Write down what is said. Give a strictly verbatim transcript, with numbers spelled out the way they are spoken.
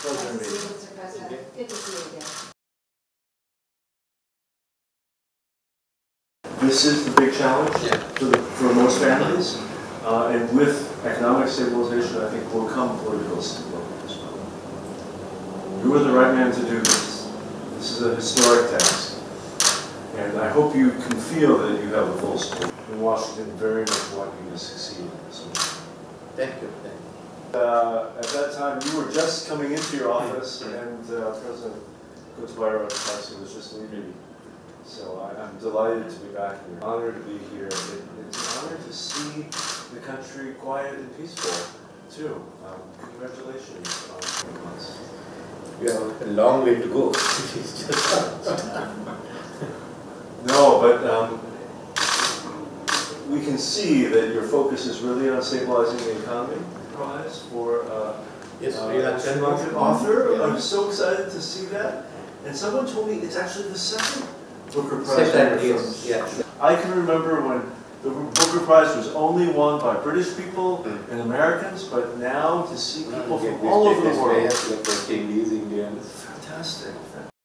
Pleasure Nice to see you, meeting. Mister President. Good to see you again. This is the big challenge Yeah. for, the, for most families, uh, and with economic stabilization, I think will come political stability as well. You are the right man to do this. This is a historic task, and I hope you can feel that you have a full support. In Washington, very much want you to succeed in this one. Thank you. Thank you. Uh, at that time, you were just coming into your office, and uh, President Yuthmira was just leaving. So I, I'm delighted to be back here. Honored to be here. It, it's an honor to see the country quiet and peaceful, too. Um, congratulations on three months. We have a long way to go. No, but um, we can see that your focus is really on stabilizing the economy. Prize for uh, yes, uh, Lankan author. Yeah. I'm so excited to see that. And someone told me it's actually the second Booker Prize. Second, yes, yeah. I can remember when the Booker Prize was only won by British people mm. and Americans, but now to see people from all over the world. Indians. Fantastic.